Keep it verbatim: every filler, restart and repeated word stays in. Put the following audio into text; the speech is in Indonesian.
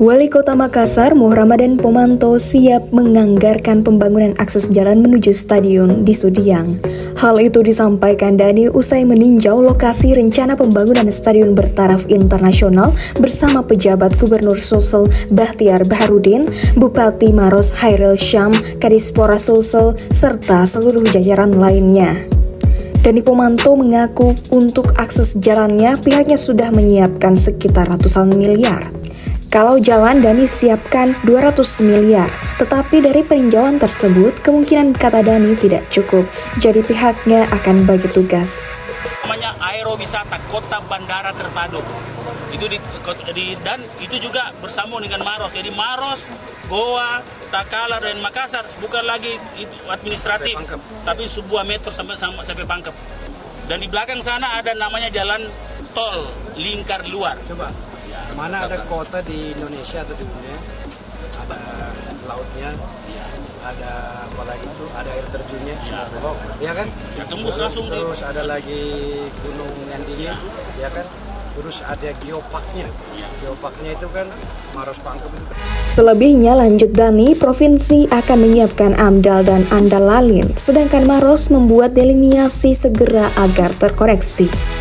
Wali Kota Makassar, Muhammadin Pomanto, siap menganggarkan pembangunan akses jalan menuju stadion di Sudiang. Hal itu disampaikan Dhani usai meninjau lokasi rencana pembangunan stadion bertaraf internasional bersama pejabat Gubernur Sulsel Bahtiar Baharudin, Bupati Maros Hairil Syam, Kadispora Sulsel, serta seluruh jajaran lainnya. Dhani Pomanto mengaku untuk akses jalannya pihaknya sudah menyiapkan sekitar ratusan miliar. Kalau jalan Dhani siapkan dua ratus miliar, tetapi dari peninjauan tersebut kemungkinan kata Dhani tidak cukup, jadi pihaknya akan bagi tugas. Namanya aerowisata kota bandara terpadu. Itu di, di dan itu juga bersambung dengan Maros. Jadi Maros, Goa, Takalar dan Makassar bukan lagi administratif, tapi sebuah metro sampai sampai Pangkep. Dan di belakang sana ada namanya jalan tol lingkar luar. Coba. Mana ada kota di Indonesia atau di dunia, ada lautnya, ada apa lagi itu, ada air terjunnya, ya, oh, ya kan? Ya, tembus langsung. Terus ada lagi gunung yang dingin, ya kan? Terus ada geoparknya, geoparknya itu kan Maros Pangkep itu. Selebihnya lanjut Dhani, provinsi akan menyiapkan AMDAL dan ANDAL Lalin, sedangkan Maros membuat delineasi segera agar terkoreksi.